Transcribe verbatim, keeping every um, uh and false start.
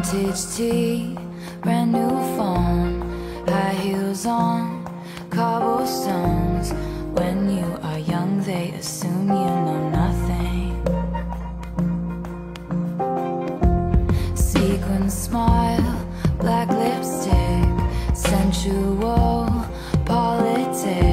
Vintage tea, brand new phone, high heels on cobblestones. When you are young, they assume you know nothing. Sequin smile, black lipstick, sensual politics.